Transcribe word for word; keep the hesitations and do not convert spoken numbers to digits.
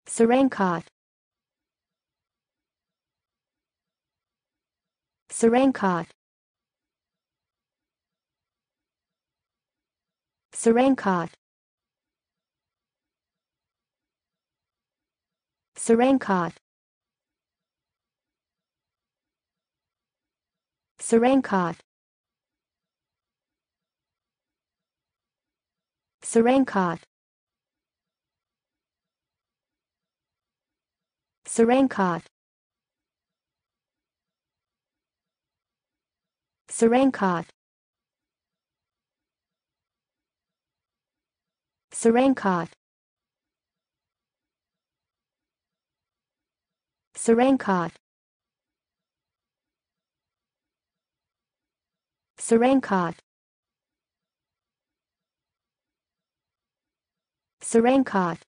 Cerenkov. Cerenkov. Cerenkov. Cerenkov. Cerenkov. Cerenkov. Cerenkov. Cerenkov. Cerenkov. Cerenkov. Cerenkov. Cerenkov.